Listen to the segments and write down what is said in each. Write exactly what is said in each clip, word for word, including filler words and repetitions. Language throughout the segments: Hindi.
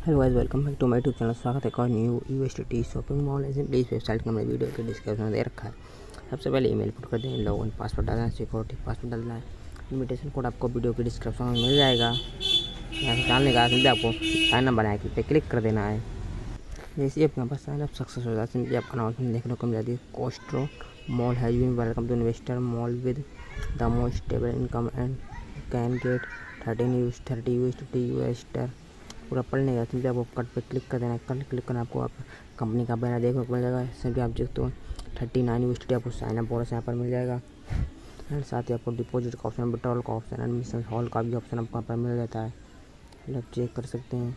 Hello guys, welcome back to my YouTube channel. स्वागत है एक और new UST shopping mall agent इस वेबसाइट का हमने वीडियो के डिस्क्रिप्शन में दे रखा है। सबसे पहले ईमेल पुट कर दें, लॉगिन पासवर्ड डालना है, सिक्योरिटी पासवर्ड डालना है। इन्विटेशन कोड आपको वीडियो के डिस्क्रिप्शन में मिल जाएगा। यहाँ से डालने का सिंपली आपको साइन अप बनाए पे क्लिक कर देना है। जैसे ही आपके यहाँ पर साइन अप सक्सेस हो जाता है, सिंपली आपको अनाउंसमेंट देखने को मिल जाती है। Costro mall has been welcome to investor mall with the most stable income and can get thirteen use thirty use T यूएस्टर। पूरा पढ़ने का सिंपली आपको कट पे क्लिक कर देना है। कट क्लिक करना आपको आप कंपनी का बैनर देखने को मिल जाएगा। सिंपली आप देखते हो थर्टी नाइन यूएसटी आपको साइन अप बोनस यहाँ पर मिल जाएगा। एंड साथ ही आपको डिपॉजिट का ऑप्शन, विड्रॉल का ऑप्शन, एडमिशन हॉल का भी ऑप्शन आपको यहाँ पर मिल जाता है। आप चेक कर सकते हैं।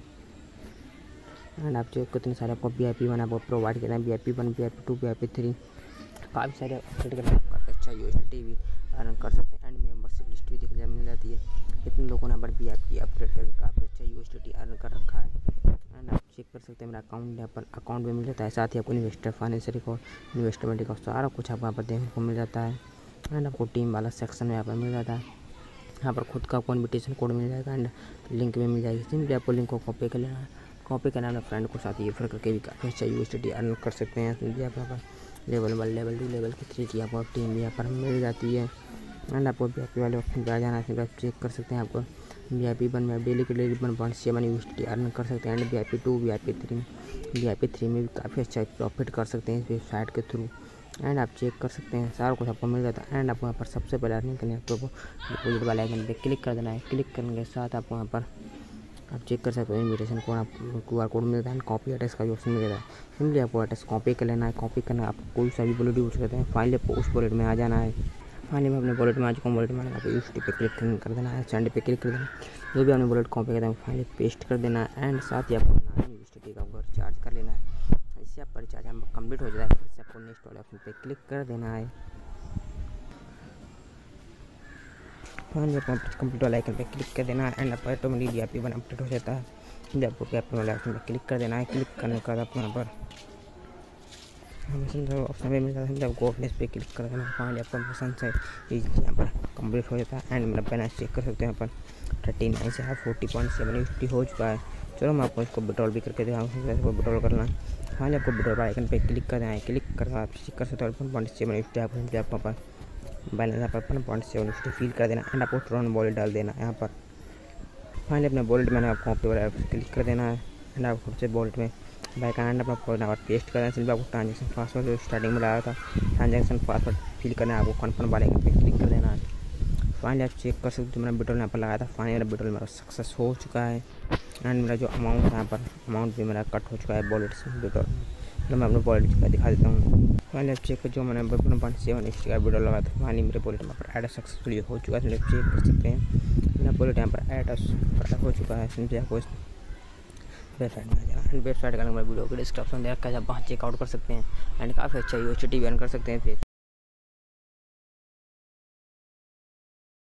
एंड आप चेक कितने सारे आपको वी आई पी वन आपको प्रोवाइड करना है। V I P one, V I P two, V I P three काफ़ी सारे अपडेट करके आप काफ़ी अच्छा यूएसटी भी अर्न कर सकते हैं। एंड मेंबरशिप लिस्ट भी देखने मिल जाती है। इतने लोगों ने यहाँ पर वी आई पी अपडेट करके काफ़ी अच्छा यूएसटी अर्न कर रखा है। एंड आप चेक कर सकते हैं मेरा अकाउंट यहाँ पर अकाउंट भी मिल जाता है। साथ ही आपको investor financial record, investment record सारा कुछ आपको यहाँ पर देखने को मिल जाता है। एंड आपको टीम वाला सेक्शन में यहाँ पर मिल जाता है। यहाँ पर खुद का आपको इन्विटेशन कोड मिल जाएगा एंड लिंक भी मिल जाएगी। सिंपली आपको लिंक को कॉपी कर लेना है। कॉपी करना है, फ्रेंड को साथ ही रेफर करके भी काफ़ी अच्छा यूएसटी अर्न कर सकते हैं। सिंपली आप यहाँ पर level one, level two, level three की आपको टीम भी यहाँ पर मिल जाती है। एंड आपको वी आई पी वाले ऑप्शन पर आ जाना है। आप चेक कर सकते हैं। आपको वी आई पी वन में डेली के daily one point seven UST earn कर सकते हैं। And V I P two, V I P three V I P three में भी काफ़ी अच्छा प्रॉफिट कर सकते हैं इस वेबसाइट के थ्रू। एंड आप चेक कर सकते हैं, सारा कुछ आपको मिल जाता है। एंड आपको यहाँ पर सबसे पहले अर्निंग करने आपको डिपॉजिट वाले आइकन पे क्लिक कर देना है। क्लिक करने के साथ आपको यहाँ पर आप चेक कर सकते हो इन्विटेशन कोड, आप क्यू आर कोड मिलता है। कॉपी एड्रेस का भी ऑप्शन मिल जाता है। सिंपली आपको एड्रेस कॉपी कर लेना है। कॉपी करना है, आपको कोई सा भी वॉलेट यूज करते हैं। फाइनली आपको उस वॉलेट में आ जाना है। फाइनली मैं अपने वॉलेट में आ चुका हूँ। वॉलेट में आने आपको यूएसटी पे क्लिक कर देना है। सेंड पे क्लिक कर देना है। जो भी आपने वॉलेट कॉपी करना है फाइनली पेस्ट कर देना है। एंड साथ ही आपको नाइन यूएसटी का आपको रिचार्ज कर लेना है। इससे आपका रिचार्ज कंप्लीट हो जाता है। फिर से आपको नेक्स्ट वाले ऑप्शन पे क्लिक कर देना है। फाइनली आपको कंप्लीट वाला आइकन पे क्लिक कर देना है। एंड आपका automatic V I P one update हो जाता है। जब आपको वी आई पी वाले ऑप्शन पे क्लिक कर देना है। क्लिक करने के बाद आपको यहाँ पर हमें ऑप्शन पे मिल जाता है। जब आपको ऑफनेस पे क्लिक कर देना है। फाइनली आपका मिशन से यहाँ पर कंप्लीट हो जाता है। एंड मेरा बैलेंस चेक कर सकते हैं। यहाँ पर थर्टी नाइन से फोर्टी पॉइंट सेवन यूएसटी हो चुका है। चलो मैं आपको इसको विड्रॉल भी करके दिखाऊंगा। इसको विड्रॉल करना है। फाइनली आपको विड्रॉल आइकन पे क्लिक कर देना है। क्लिक कर आप चेक कर सकते हो वन पॉइंट सेवन यूएसटी आपको यहाँ पर बैलेंस यहाँ पर one point seven UST fill कर देना। एंड आपको ट्रॉन वॉलेट डाल देना है यहाँ पर। फाइनली अपने वॉलेट मैंने आपको कॉपी वाला क्लिक कर देना है। एंड आपको खुद से वॉलेट में बैक एंड अपना फोन नंबर पेस्ट करना है। सिंपली आपको ट्रांजेक्शन पासवर्ड जो स्टार्टिंग में लगाया था ट्रांजेक्शन पासवर्ड फिल करना है। आपको कन्फर्म वाले पे क्लिक कर देना है। फाइनली आप चेक कर सकते हो मैंने विड्रॉल यहाँ पर लगाया था। फाइनली मेरा विड्रॉल मेरा सक्सेस हो चुका है। एंड मेरा जो अमाउंट है यहाँ पर अमाउंट भी मेरा कट हो चुका है वॉलेट से विड्रॉल। तो मैं अपने वॉलेट का दिखा देता हूँ। फाइनली आप चेक कर जो मैंने वन पॉइंट सेवन एक्स का विड्रॉल लगाया था। फाइनली मेरे वॉलेट में पर ऐड सक्सेसफुली हो चुका है। चेक कर सकते हैं मेरा वॉलेट यहाँ पर ऐड हो चुका है। सिंपली आपको वेबसाइट में आ जाना। एंड वेबसाइट का नंबर वीडियो के डिस्क्रिप्शन दे रखा है, आप वहाँ चेकआउट कर सकते हैं। एंड काफ़ी अच्छा यूएसटी अर्न कर सकते हैं।